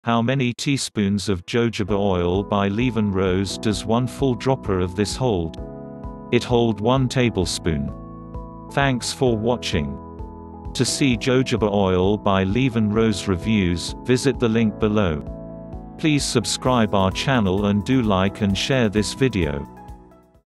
How many teaspoons of jojoba oil by Leven Rose does one full dropper of this hold? It hold 1 tablespoon. Thanks for watching. To see jojoba oil by Leven Rose reviews, visit the link below. Please subscribe our channel and do like and share this video.